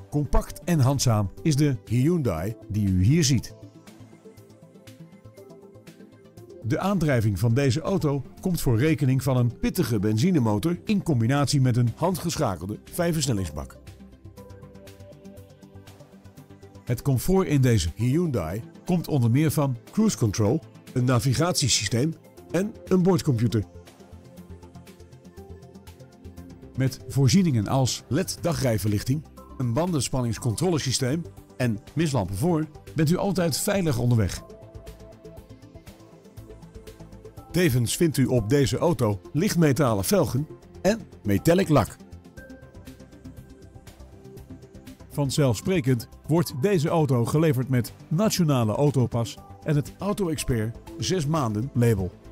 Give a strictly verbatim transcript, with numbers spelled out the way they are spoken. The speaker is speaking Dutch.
Compact en handzaam is de Hyundai die u hier ziet. De aandrijving van deze auto komt voor rekening van een pittige benzinemotor in combinatie met een handgeschakelde vijfversnellingsbak. Het comfort in deze Hyundai komt onder meer van cruise control, een navigatiesysteem en een boordcomputer. Met voorzieningen als L E D dagrijverlichting, een bandenspanningscontrolesysteem en mislampen voor bent u altijd veilig onderweg. Tevens vindt u op deze auto lichtmetalen velgen en metallic lak. Vanzelfsprekend wordt deze auto geleverd met Nationale Autopas en het Auto Expert zes maanden label.